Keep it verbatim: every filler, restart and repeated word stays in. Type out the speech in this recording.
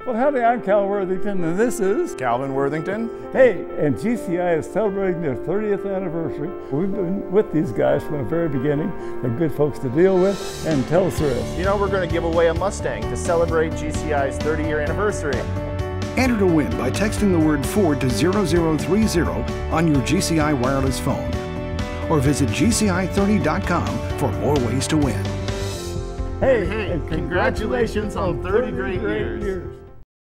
Well, howdy, I'm Cal Worthington, and this is Calvin Worthington. Hey, and G C I is celebrating their thirtieth anniversary. We've been with these guys from the very beginning. They're good folks to deal with, and tell us the rest. You know, we're going to give away a Mustang to celebrate G C I's thirty year anniversary. Enter to win by texting the word Ford to zero zero three zero on your G C I wireless phone. Or visit G C I thirty dot com for more ways to win. Hey, Hey, and congratulations on thirty great years. years.